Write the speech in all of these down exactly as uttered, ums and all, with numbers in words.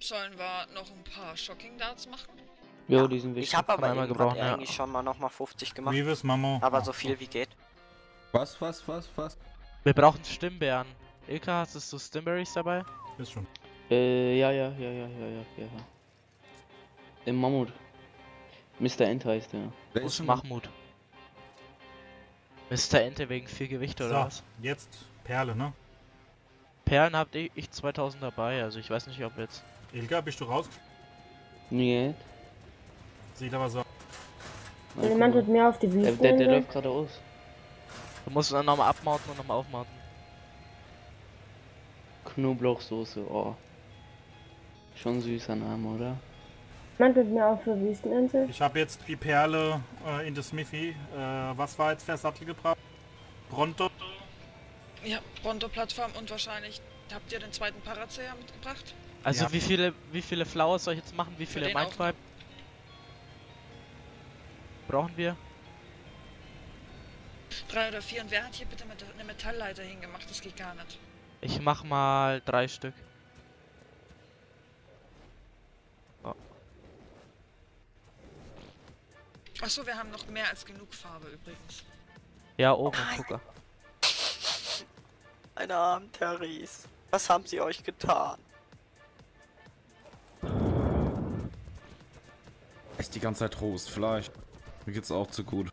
Sollen wir noch ein paar Shocking Darts machen? Jo, Ja, die sind wichtig. ich habe aber einmal irgendwann gebrauchen, ja. eigentlich schon mal nochmal fünfzig gemacht. Grievous, Mamo. Aber Ah, so viel wie geht. Was, was, was, was? Wir brauchen Stimmbären. Ilka, hast du so Stimberries dabei? Ist schon. Äh, ja, ja, ja, ja, ja, ja, ja. Im Mammut. Mister Ent heißt der. Wer Wo ist ist schon Mahmut? Mister Ente wegen viel Gewicht oder So, was? jetzt Perle, ne? Perlen habt ich ich zweitausend dabei, also ich weiß nicht, ob jetzt... Ilka, bist du raus? Niet. Sieht aber so. Na, Jemand guck mit mir auf die mal. Der, der, der Wüsteninsel. läuft gerade aus. Du musst dann nochmal abmounten und nochmal aufmounten. Knoblauchsoße, oh. Schon süßer Name, oder? Jemand mit mir auf der Wüsteninsel. Ich habe jetzt die Perle äh, in der Smithy. Äh, was war jetzt der Sattel gebraucht? Pronto? Ja, Bronto-Plattform und wahrscheinlich habt ihr den zweiten Paracea mitgebracht? Also Ja. wie viele wie viele Flowers soll ich jetzt machen? Wie Für viele den auch. Mindtribe brauchen wir? Drei oder vier. Und wer hat hier bitte mit eine Metallleiter hingemacht? Das geht gar nicht. Ich mach mal drei Stück. Achso, wir haben noch mehr als genug Farbe übrigens. Ja, oben Nein. im Gucker. Meine armen Terrys. Was haben sie euch getan? echt die ganze Zeit Rost, vielleicht. Mir geht's auch zu gut.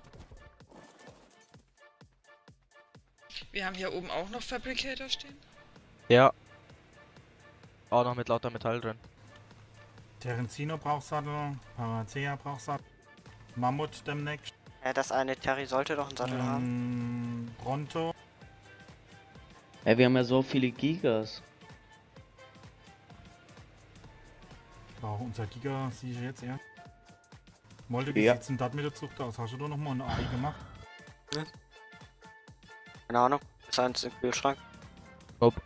Wir haben hier oben auch noch Fabricator stehen. Ja. Auch noch mit lauter Metall drin. Terenzino braucht Sattel. Paracea braucht Sattel. Mammut demnächst. Ja, das eine Terry sollte doch einen Sattel haben. Ähm, Pronto. Ey, wir haben ja so viele Gigas. Wow, unser Giga sehe ich jetzt eher. Molde, wie Ja. sieht's denn das mit der Zucht aus? Hast du da nochmal eine A I gemacht? Keine Ahnung. Ist eins im Kühlschrank. Nope.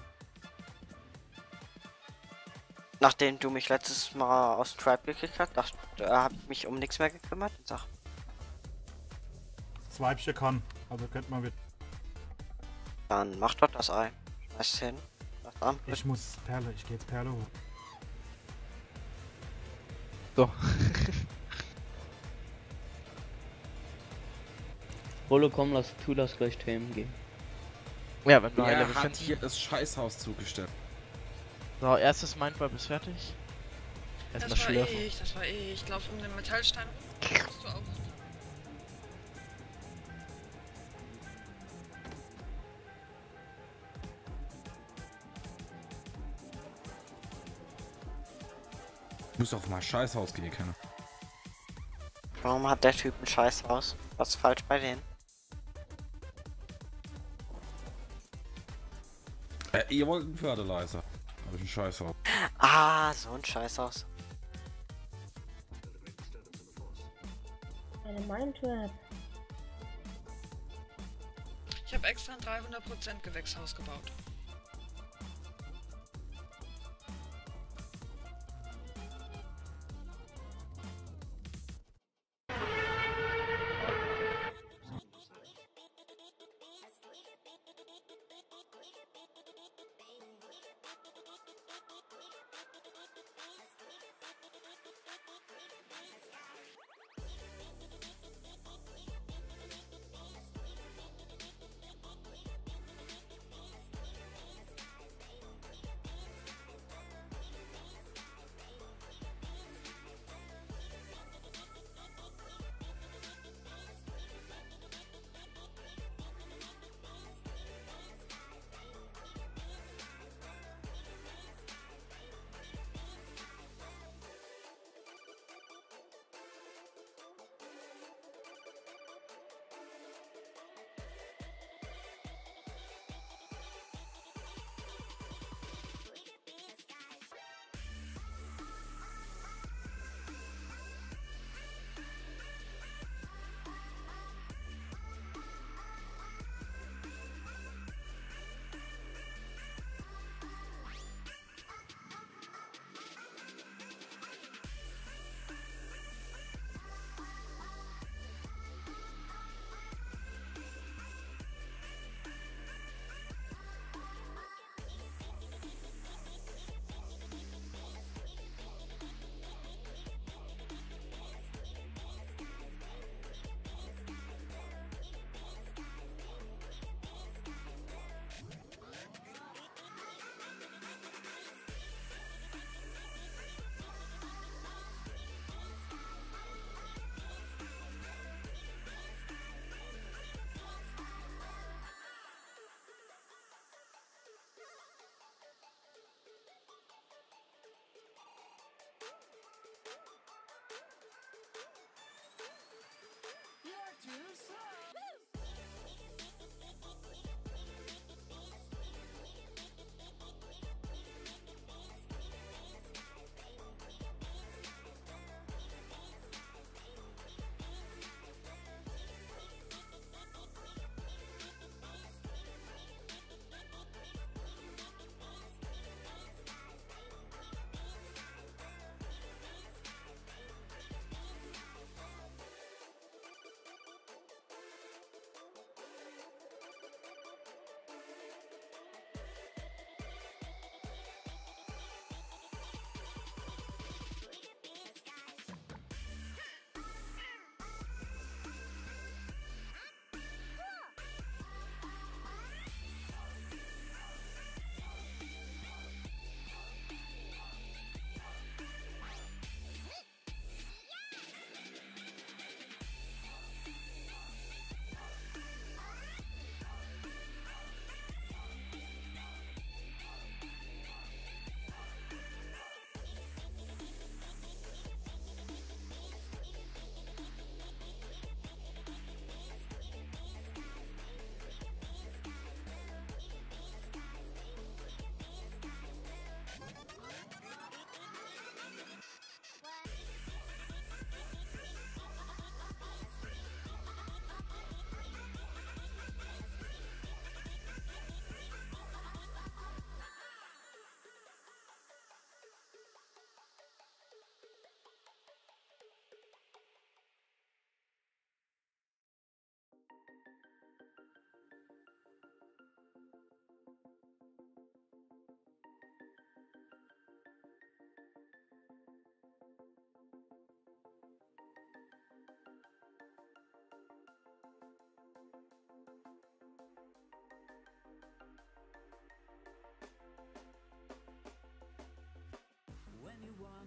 Nachdem du mich letztes Mal aus Tribe gekriegt hast, dachte, da habe ich mich um nichts mehr gekümmert. Sag, Das Weibchen kann. Also könnte man mit. dann mach dort das Ei. Schmeiß es hin. Das an. Ich muss Perle, ich gehe jetzt Perle hoch. So. Rolo, komm, lass, tu das gleich Themen gehen. Ja, wenn wir High Er Level hat finden. hier das Scheißhaus zugestellt. So, erstes Mindtribe ist fertig. Das Erstmal war schlürfen. ich, das war ich. Ich glaube, um den Metallstein musst du auch. Ich muss auf mein Scheißhaus gehen können. Warum hat der Typ ein Scheißhaus? Was ist falsch bei denen? Äh, ihr wollt einen Fertilizer. Hab ich ein Scheißhaus. Ah, so ein Scheißhaus. Eine Mindtrap. Ich habe extra ein dreihundert Prozent Gewächshaus gebaut.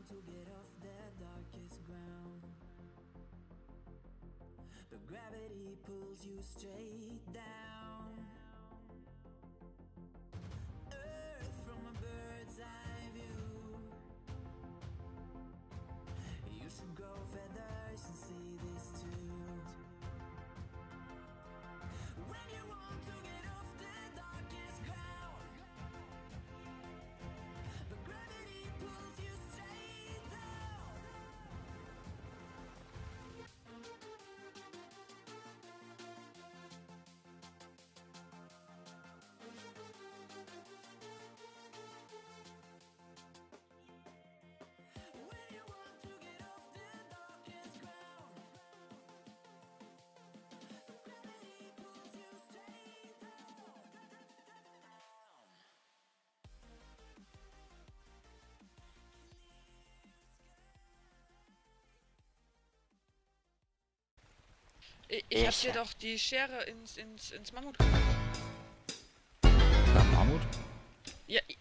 Ich, ich hab Ich- dir doch die Schere ins, ins, ins Mammut gemacht. Der Mammut? Ja, i-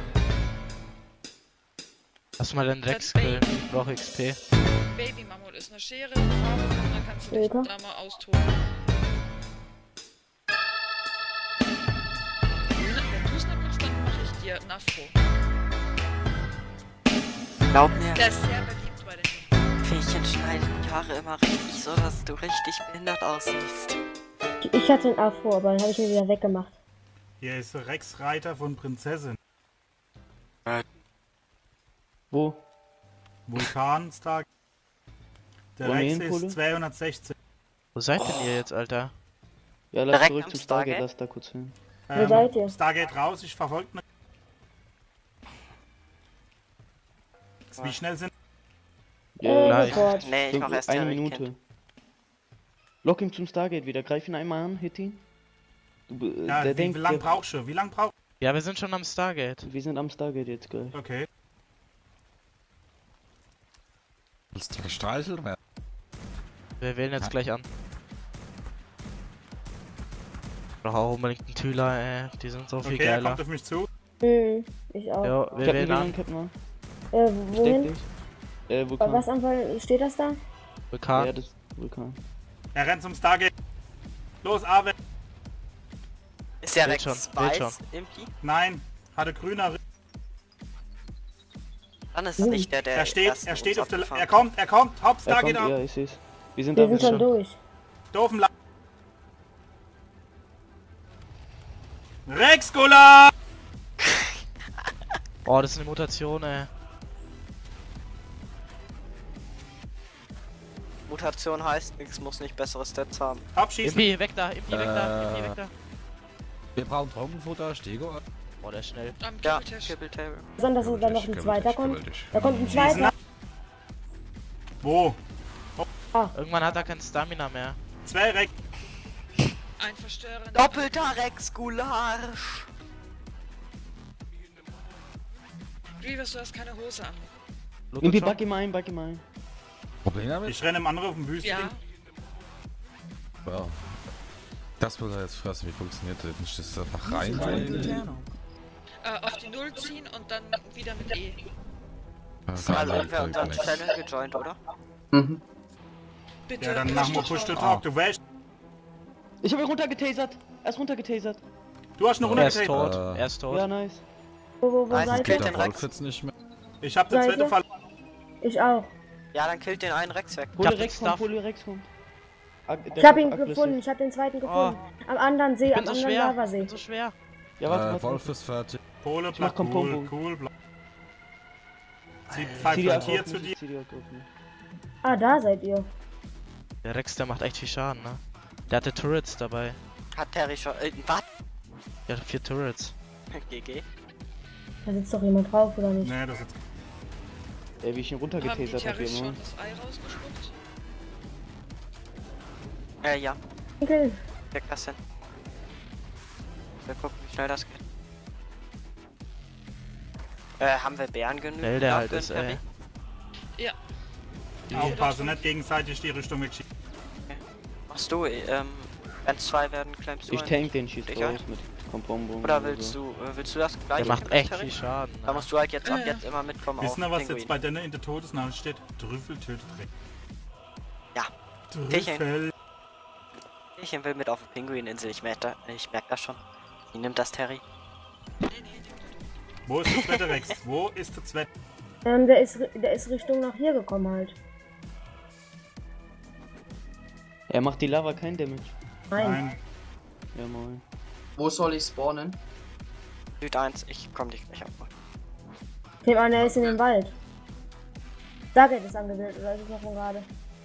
Lass mal den Rex Das killen. Ich brauche X P. Baby-Mammut ist eine Schere mit Farbe und dann kannst du dich Alter. da mal austoben. Na, wenn du es nicht machst, dann mach ich dir ein Afro. Glaub mir, Der ist sehr beliebt bei den Jungs. Fähchen schneiden die Haare immer richtig so, dass du richtig behindert aussiehst. Ich hatte einen Afro, aber den habe ich mir wieder weggemacht. Hier ist Rex Reiter von Prinzessin. Wo? Vulkan Star. Der Wollen wir Rex hinholen? ist zweihundertsechzehn. Wo seid denn ihr jetzt, Alter? Ja, lass Direkt zurück am zum Stargate, Stargate? lass da kurz hin. Wo seid ihr? Stargate raus, ich verfolge ne. Wie schnell sind. Äh, Ja, Gleich. sofort. Nee, ich mach erst eine den Minute. Weekend. Lock ihn zum Stargate wieder, greif ihn einmal an, hit ihn. Du, äh, Ja, der wie, denkt, wie lang der- brauchst du? Wie lang brauchst Ja, wir sind schon am Stargate. Wir sind am Stargate jetzt gleich. du? Okay. Willst du gestreichelt werden? Wir wählen jetzt gleich an. Ich brauche auch unbedingt einen Tüler, ey. Die sind so viel Okay, er geiler. kommt auf mich zu. Hm, ich auch. Ja, wir Captain wählen Milan, an. Captain Milan. Äh, Steck wohin? dich. Äh, Vulkan. Was Anfall steht das da? Vulkan. Ja, das ist Vulkan. Er rennt zum Stargate. Los, Ave. Ist der Wird Rex schon, wird weiß, Impi? Nein, hatte grüner Ring. Dann ist es nicht der, der Er steht, erst er uns steht auf der. abgefahren Er kommt, er kommt. Haupt Er Stargate kommt, ab. ja, ich seh's. Wir sind Wir da. sind schon durch. Doofen La Rex Gula! Oh, das ist eine Mutation, ey. Mutation heißt, nix muss nicht bessere Stats haben. Abschießen. Impi, weg da, Impi, weg da, Äh. Impi, weg da. Wir brauchen Trockenfutter, Stego. Oh, der ist schnell. Am Ja, Kibbeltisch. Kibbeltable. Besonders, dass da noch ein zweiter kommt. Da kommt ein Schießen. zweiter. Wo? Irgendwann hat er kein Stamina mehr. Zwei Rex. Ein Verstörer. Doppelter Rex Gulasch. Grievous, du hast keine Hose an. Impi, Luther back ihm ein, back ihm ein. Problem damit? Ich renne im anderen auf dem Wüstling. Ja. Ja. Das will er jetzt fressen, wie funktioniert das? Nicht das einfach rein? Äh, auf die Null ziehen und dann wieder mit E. Also haben wir unseren Channel gejoint, oder? Mhm. Bitte. Ja, dann push machen wir the Push the talk. Talk. Du wählst. Ich hab ihn runtergetasert. Er ist runtergetasert. Du hast eine Er ist runtergetasert. tot, Äh. er ist tot. Ja, nice. Wo, wo, wo Nice, seid killt ihr? den Der Rex. Wolf jetzt nicht mehr. Ich hab den Seid zweiten ihr? Fall. Ich auch. Ja, dann killt den einen Rex weg. Pole hab den Rex kommt, Stuff. Pole Rex kommt. Ag- der Ich hab ihn kommt aggressiv. gefunden, ich hab den zweiten Oh. gefunden. Am anderen See, Ich am bin so anderen schwer, ich Lavasee. bin so schwer. Ja, warte, Äh, warte. Wolf ist fertig. Pole, Ich mach Blatt, cool, Komponbo. cool, Blatt. Sie Zieh pfeift die halt Akku hier auf zu mich, dir. ich zieh die Akku auf mich. Ah, da seid ihr. Der Rex, der macht echt viel Schaden, ne? Der hatte Turrets dabei. Hat Terry schon. Äh, was? Der hat vier Turrets. G G. Da sitzt doch jemand drauf, oder nicht? Nee, das ist. Ey, wie ich ihn Haben die runtergetasert hab, Terrys Junge. schon das Ei rausgespuckt? Äh, ja. Onkel, Weg das hin. Wir gucken, wie schnell das geht. Äh, haben wir Bären genug? Schnell der halt dafür, ist, Terry? ey. Ja. Aufpassen, nicht gegenseitig die Richtung wegschießen. Machst du, ähm, wenn zwei werden, klemmst du Ich einen? tank den, schieß Ich raus auch. mit von Bonbon. Oder willst du, äh, willst du das gleich? Der macht echt viel Schaden. Da Ne? musst du halt jetzt ab Ja, ja. jetzt immer mitkommen. Wissen wir, auf was Pinguin. jetzt bei denen in der Todesnachricht steht? Trüffel tötet Dreck. Ja. Trüffel. Ich will mit auf die Pinguininsel, ich merke da, ich merk das schon. Wie nimmt das Terry? Nee, nee, nimm du. Wo ist der zweite Rex? Wo ist der zweite? Ähm, der ist, ri- der ist Richtung nach hier gekommen halt. Er macht die Lava kein Damage. Nein. Nein. Ja, moin. Wo soll ich spawnen? Süd eins, ich komm dich gleich abholen. Ich nehme an, er ist in dem Wald. Stargate ist angewählt, oder ist es noch von gerade?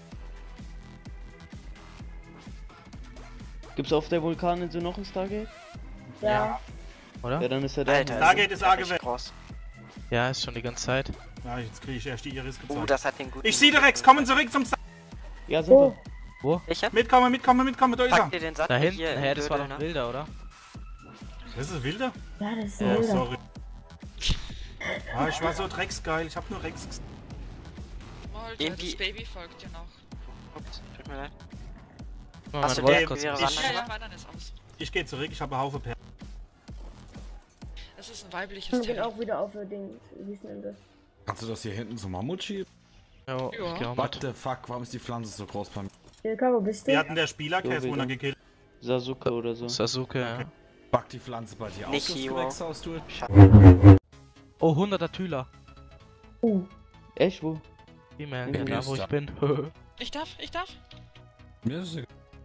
Gibt's auf der Vulkaninsel noch ein Stargate? Ja. Oder? Ja, dann ist er da. Alter, Stargate ist der angewählt. richtig groß. Ja, ist schon die ganze Zeit. Ja, jetzt kriege ich erst die Iris Uh, gezeigt. das hat den guten... Ich sehe den Rex, kommen zurück zum Star. Ja, sind Oh, wir. Welcher? Mitkommen, mitkommen, mitkommen, da ist er. Pack dir den Sattel Da hinten, hier hä, in das war Dödel, doch ne? wilder, oder? Das ist wilder? ja, das ist ein Ja, Oh, Wilder. sorry. Ah, ich war so drecksgeil, ich hab nur Rex gesehen. Malte, Irgendwie- das Baby folgt dir noch. Ups, tut mir leid. Mal Hast du meine Wolf den kurz wieder ein ran- bisschen- Ja, ja, wandern ist aus. Ich gehe zurück, ich habe einen Haufen Perlen. Es ist ein weibliches Ich bin Terry. auch wieder auf der Ding. Wie ist denn das? Kannst du das hier hinten zum Mammut schieben? Ja, Ja. ich geh auch What mit. the fuck, warum ist die Pflanze so groß bei mir? Ilka, wo bist Wir du? hatten der Spieler, Jo, Cass wieder. runtergekillt. Sasuke oder so. Sasuke, ja. Back die Pflanze bei dir Nicht aus, das Hero. Gewächshaus, du? Oh, hunderter Tüler. Uh, Echt, wo? E-Mail, Ja, ja, da ist wo ich da. bin. Ich darf, ich darf. Mir ist es egal.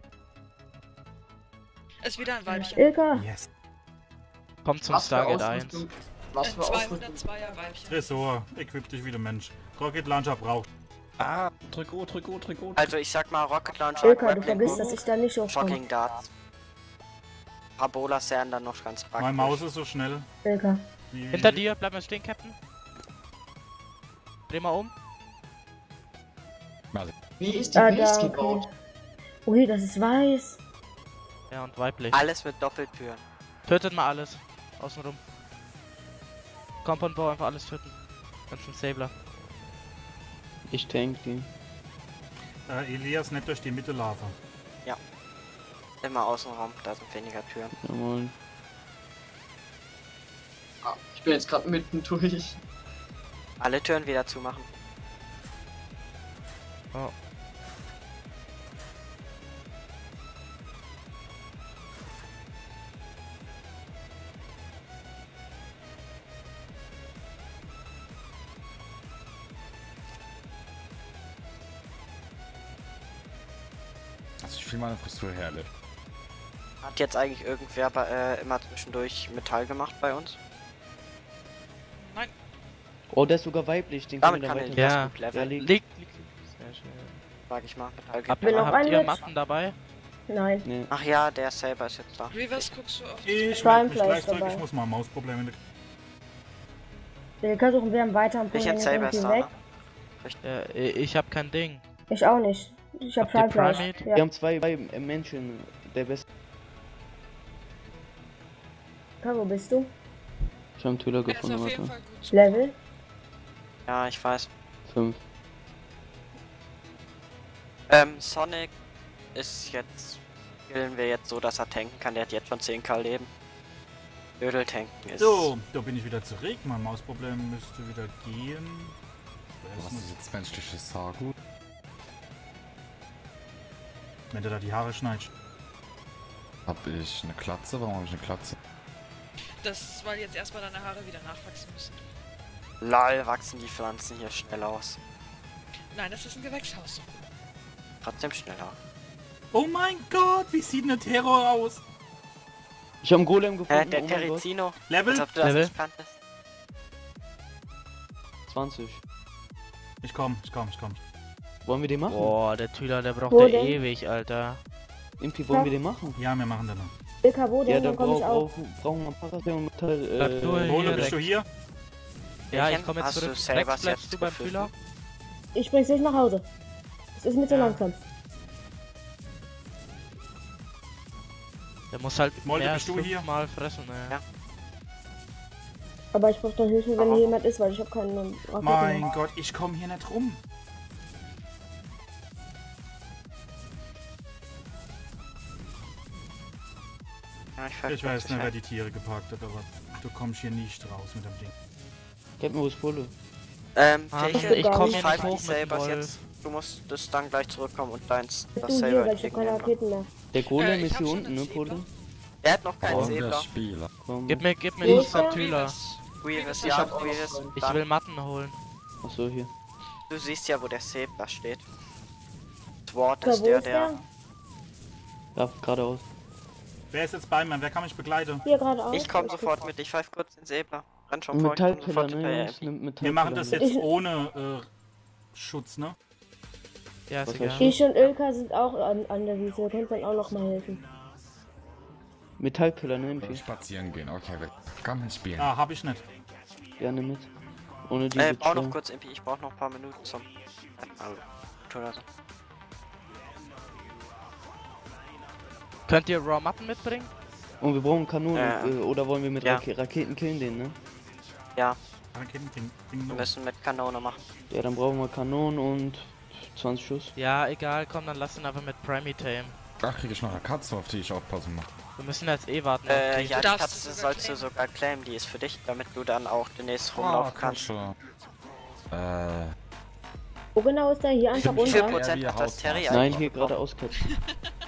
Ist wieder ein Weibchen. Ilka, Yes. Kommt zum Was für Stargate eins. Ausrüstung? Was Ein für Ausrüstung? zweihundertzweier Weibchen. Tresor, equip dich wieder Mensch. Rocket Launcher braucht. Ah, drück O, drück O, drück O. Also ich sag mal Rocket Launcher, Ilka, du Grappling vergisst, Hook, dass ich da nicht hochkomme. Shocking Darts. Parabola Sand dann noch ganz praktisch. Mein Maus ist so schnell. Ilka. Wie Hinter dir, bleib mal stehen, Captain. Dreh mal um. Wie ist die Ah, Base da, gebaut? okay. Ui, das ist weiß. Ja, und weiblich. Alles mit Doppeltüren. Tötet mal alles. Außenrum. Compound Bau, einfach alles töten. Ganzen Sabler. Ich tank die. Äh, Elias nicht durch die Mitte Lava. Immer Außenraum, da sind weniger Türen. Ja, moin. Ah, ich bin jetzt gerade mitten durch. Alle Türen wieder zumachen. Oh. Also ich will meine Frisur herle. Hat jetzt eigentlich irgendwer bei, äh, immer zwischendurch Metall gemacht bei uns? Oh, der ist sogar weiblich, den können Damit wir kann da er weiter. das Ja. gut Ja, leveln, liegt. Liegt, liegt, liegt. Sehr schön. sag ich mal. Metall Habt, Will gibt noch habt ein ihr mit? Matten dabei? Nein. Nee. Ach ja, der Saber ist jetzt da. Reverse guckst du auf Ich melde mich Schweinfleisch gleich zurück, dabei. ich muss mal Mausprobleme mit. Ilka suchen wir am weiteren Welcher Punkt Saber ist irgendwie da? weg. Ja, ich hab kein Ding. Ich auch nicht. Ich hab Habt ihr Schweinfleisch. Primate? Wir Ja. haben zwei, zwei äh, Menschen. Der beste. Ilka, wo bist du? Ich habe einen Tüller Er ist gefunden, auf jeden warte. Fall gut. Level? Ja, ich weiß. Fünf. Ähm, Sonic ist jetzt... Killen wir jetzt so, dass er tanken kann. Der hat jetzt schon zehn K Leben. Ödel tanken ist... So, da bin ich wieder zurück. Mein Mausproblem müsste wieder gehen. Was ist jetzt menschliches Haar? Gut. Wenn du da die Haare schneidest. Hab ich eine Klatze? Warum habe ich eine Klatze? Das, weil jetzt erstmal deine Haare wieder nachwachsen müssen. Lol, wachsen die Pflanzen hier schnell aus. Nein, das ist ein Gewächshaus. Trotzdem schneller. Oh mein Gott, wie sieht eine Terror aus? Ich habe einen Golem gefunden. Hä, der oh mein Gott. Terizino? Level? Als ob du das Level? nicht kanntest. zwanzig. Ich komm, ich komm, ich komm. Wollen wir den machen? Boah, der Tüler, der braucht Wo ja denn? ewig, Alter. Impi, wollen wir den machen? Ja, wir machen dann noch. Ilka, wo Ja, denn? da Dann komm ich brauch, auch. brauch, brauchen wir Paraseum und Metall. Bleib du Äh, hier. Ole, bist du Rex. hier? Ja, ich Welchen? komme jetzt Hast du zurück. Sabers Rex, bleibst jetzt du beim gepfiffen? Tüler? Ich bring's nicht nach Hause. Es ist mir zu Ja. langsam. Der muss halt Molde, mehr bist als du hier? fünfmal fressen, ne? Ja. Aber ich brauch dann Hilfe, wenn Aber- hier jemand ist, weil ich habe keine Raketen Mein mehr. Gott, ich komme hier nicht rum. Ja, Ja, ich, Ich weiß nicht, wer die Tiere geparkt hat, aber du kommst hier nicht raus mit dem Ding. Gib mir was Polo. Ähm, Ah, Felche, ich komm ich hier pfeife nicht die hoch mit dem Sabers Wolf. jetzt. Du musst das dann gleich zurückkommen und deins, Du das hier, Saber weil ich hab keine entgegennehmen. Raketen mehr. Der Golem Äh, ich ist hab hier schon unten, einen ne, Zebra. Polo? Der hat noch keinen Oh, der Zebra. Spieler. Komm. Gib mir, gib mir Ich noch hab- Tüler. Grievous, Ich ja, hab auch noch Grievous. einen. Ich Dann- will Matten holen. Achso, hier. Du siehst ja, wo der Zebra steht. Sword Ja, ist wo der, ist der... der? Ja, geradeaus. Wer ist jetzt bei mir? Wer kann mich begleiten? Hier geradeaus. Ich komm sofort mit, ich pfeife kurz den Zebra. Renn schon vor, ich komm Metallpiller, sofort ne, hinterher. Jungs? Nimmt Metallpiller. Wir machen das mit. jetzt Ich- ohne äh, Schutz, ne? Ja, ist Was egal. hast du? Ich und Ilka sind auch an, an der Wiese. Ihr könnt dann auch noch mal helfen. Metallpiller, ne, Impi? Spazieren gehen, okay, wir kann man spielen. Ah, hab ich nicht. Gerne mit. Ohne diese Äh, bau noch zwei. kurz Impi, ich brauch noch ein paar Minuten zum... Also, oder so. Könnt ihr Raw Matten mitbringen? Und wir brauchen Kanonen. Ja. Äh, oder wollen wir mit Ja. Rake Raketen killen den, ne? Ja, Raketen, Ding, Ding, wir los. müssen mit Kanone machen. Ja, dann brauchen wir Kanonen und zwanzig Schuss. Ja, egal, komm, dann lass ihn einfach mit Primetame. Ach, krieg ich noch eine Katze, auf die ich aufpassen muss. Wir müssen jetzt eh warten. auf Äh, die. ja, die darfst Katze du sogar sollst du claimen. sogar claimen, die ist für dich, damit du dann auch demnächst Oh, rumlaufen kannst. Kasche. Äh, Wo genau ist der? Hier einfach Wie viel runter. Prozent wie hat das Terry Hausmaß. Nein, eigentlich hier bekommen? geradeaus köpfen.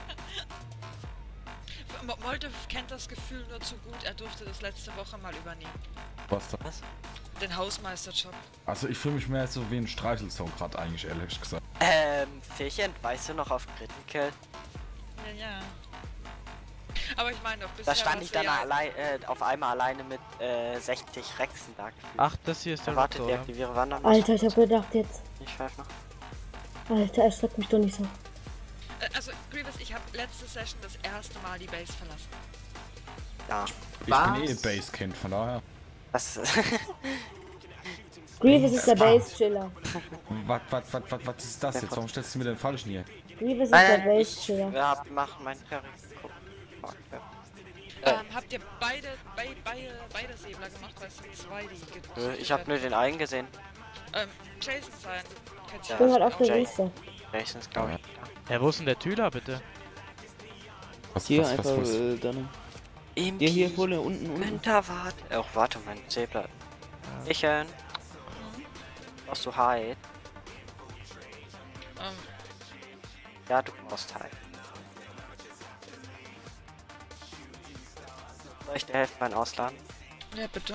Mo- Molde kennt das Gefühl nur zu gut, er durfte das letzte Woche mal übernehmen. was da? Den Hausmeisterjob. Also ich fühle mich mehr so wie ein Streichelzoo gerade eigentlich, ehrlich gesagt. Ähm, Fähchen, weißt du noch auf Critical? Ja, ja. Aber ich meine doch, bisher Da stand war's ich dann ja- allein, äh, auf einmal alleine mit äh, sechzig Rexen da gefühlt. Ach, das hier ist der Warte, Rookor. deaktiviere Wandern. Alter, ich hab gedacht jetzt. Ich pfeife noch. Alter, erschreckt mich doch nicht so. Äh, Also, Grievous, ich habe letzte Session das erste Mal die Base verlassen. Ja, Ich Was? bin eh Base-Kind, von daher. das Grievous ist der Base-Chiller. Was, was, was, was, was ist das jetzt? Warum stellst du mir den falschen hier? Grievous ist der Nein, ich Base-Chiller. ja, mach meinen Terry. Guck. Fuck, ja. Äh. Ähm, habt ihr beide, bei, beide, beide Säbler gemacht, weil es sind zwei, die getötet Äh, Ich hab nur werden. den einen gesehen. Ähm, Jason sein. Kennt Ja, Ich bin halt auf der Jay. Wiese. Jason ist, glaube ich. Ja, wo ist denn der Tüler, bitte? Was, Hier was, was, einfach, was, äh, dann. Im Hier, hier, Pulle, unten, unten. Winterwart. Auch warte, mein Zebra. Ichen. Brauchst du Hide? Ähm, Ja, du brauchst Hide. Soll ich dir helfen beim Ausladen? ja, bitte.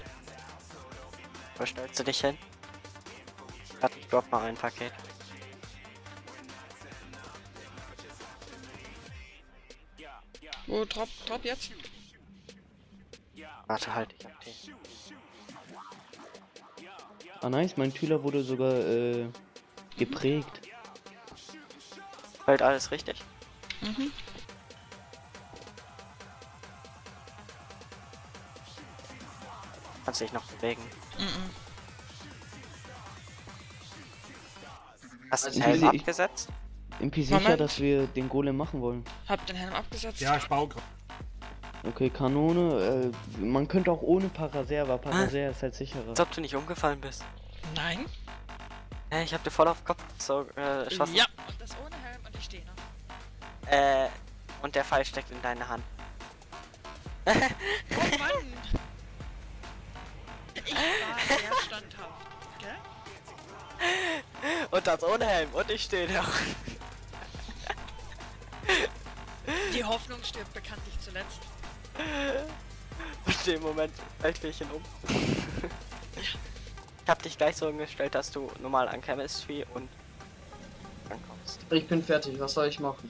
Wo stellst du dich hin? Warte, ich drop mal ein Paket. Wo, drop, drop jetzt? Warte halt, ich hab die. Ah, nice, mein Tüler wurde sogar, äh, geprägt. Fällt alles richtig? Mhm. Kannst dich noch bewegen. Mhm. Hast du den Ich Helm sehe- ich- abgesetzt? Impi sicher, Moment. dass wir den Golem machen wollen. Hab den Helm abgesetzt? Ja, ich baue gerade. Okay, Kanone, äh, man könnte auch ohne Paraser, aber Paraser ist halt sicherer. Als ob du nicht umgefallen bist. Nein. Hey, ich hab dir voll auf den Kopf so, äh, geschossen. Ja. Und das ohne Helm und ich stehe noch. Äh, und der Pfeil steckt in deine Hand. Oh Mann! Ich war sehr standhaft, gell? Und das ohne Helm. Und ich stehe noch. Die Hoffnung stirbt bekanntlich zuletzt. In dem Moment fällt Fähchen um. Ich hab dich gleich so umgestellt, dass du normal an Chemistry und dann kommst. Ich bin fertig, was soll ich machen?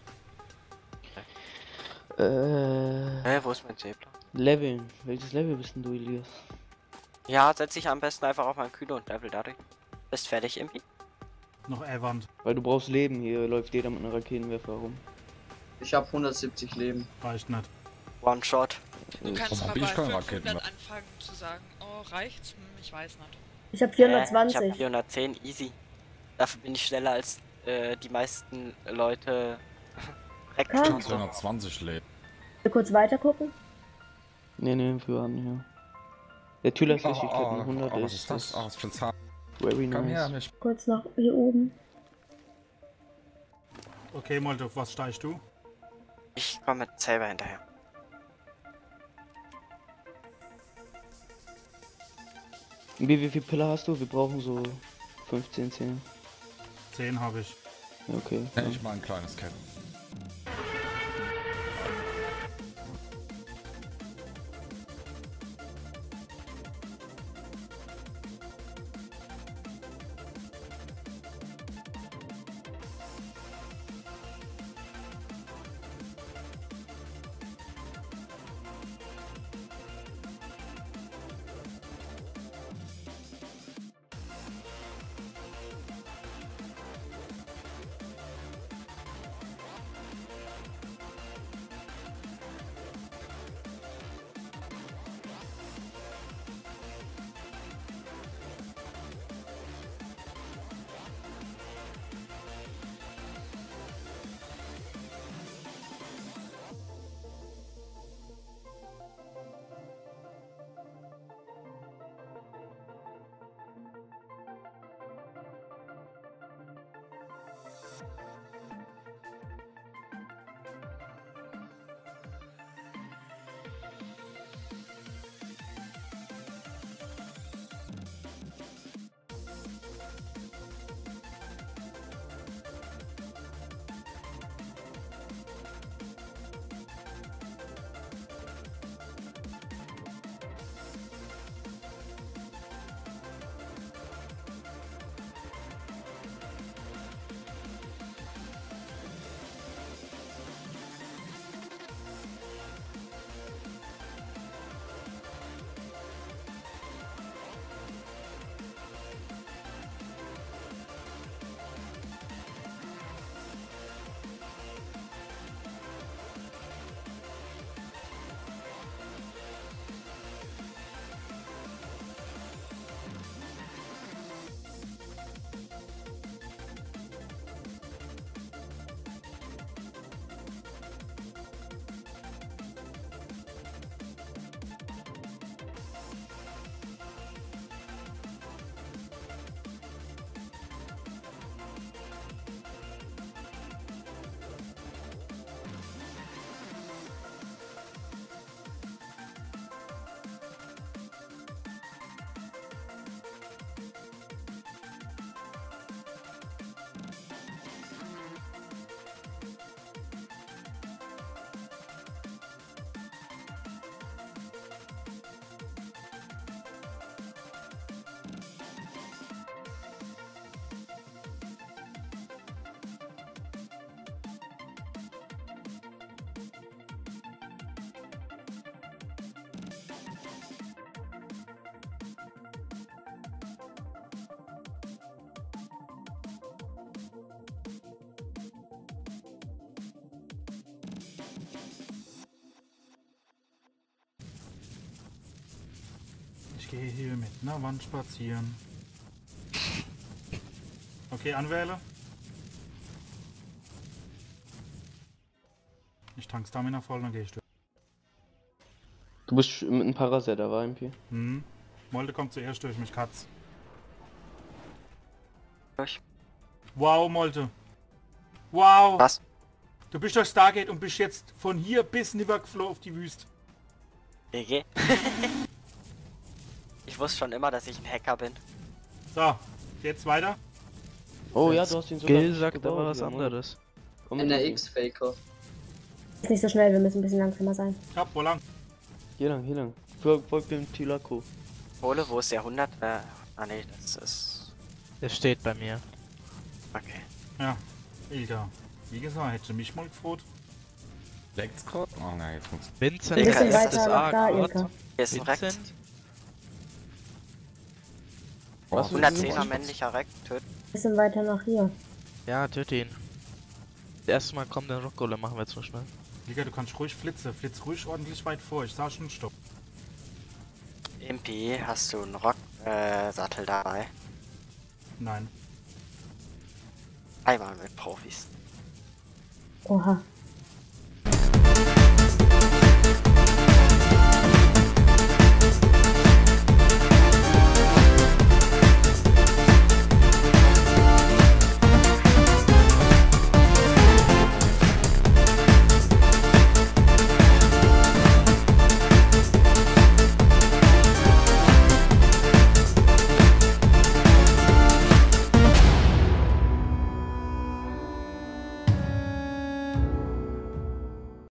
Äh, Hä, wo ist mein Zebra? Leveln. Welches Level bist denn du, Elias? Ja, setz dich am besten einfach auf mein Kühne und Level dadurch. Bist fertig, Impi? Noch Evand. Weil du brauchst Leben, hier läuft jeder mit einem Raketenwerfer rum. Ich habe hundertsiebzig Leben. Reicht nicht. One Shot. Du kannst Warum mal hab ich bei keine Raketen fünfhundert mehr? anfangen zu sagen, oh, reicht's? Hm, ich weiß nicht. Ich hab Äh, ich vierhundertzwanzig. hab vierhundertzehn, easy. Dafür bin ich schneller als äh, die meisten Leute. Recken Kann. und so. zweihundertzwanzig Leben. Wir kurz weiter gucken. Ne, ne, für an, ja. Der Tüler ist richtig oh, oh, hundert oh, was ist, ist das? Ah, ich will's haben. very Komm her, nice. mich. Kurz nach hier oben. Okay, Molotov, was steigst du? Ich komme mit Saber hinterher. Wie, wie viel Pillar hast du? Wir brauchen so fünfzehn, zehn. zehn habe ich. Ja, okay. Hätte ich mal ein kleines Cap. Ich gehe hier mit einer Wand spazieren. Okay, anwähle. Ich tank Stamina voll, dann gehe ich durch. Du bist mit einem Paraset dabei, M P. Hm. Molde kommt zuerst durch mich, Katz. Durch. Wow, Molte. Wow. Was? Du bist durch Stargate und bist jetzt von hier bis Niverflow auf die Wüste. G G. Ich wusste schon immer, dass ich ein Hacker bin. So, jetzt weiter. Oh ja, du hast ihn sogar Gil richtig sagt gebaut, aber was ja, Mann. anderes. Komm mit, N R M P. X-Faker. Ist nicht so schnell, wir müssen ein bisschen langsamer sein. Ja, wo lang? Hier lang, hier lang. Folgt folg dem Tilako. Kohle, wo ist der hundert? Äh, ah ne, das ist... Der steht bei mir. Okay. Ja, Ilka. Wie gesagt, hätte mich mal gefroht. Leckt's gerade? Oh nein, jetzt muss. Vincent Ein bisschen ist weiter das nach A da, Gott. Ilka. Hier ist ein Rekt. Vincent? Was ist hundertzehner männlicher Rekt, töten. Ein bisschen weiter nach hier. Ja, töte ihn. Erstmal kommt der Rockgolem, machen wir jetzt so schnell. Ilka, du kannst ruhig flitze. Flitz ruhig ordentlich weit vor. Ich sah schon Stopp. M P, hast du einen Rock-Sattel dabei? Nein. Einmal mit Profis. Oha.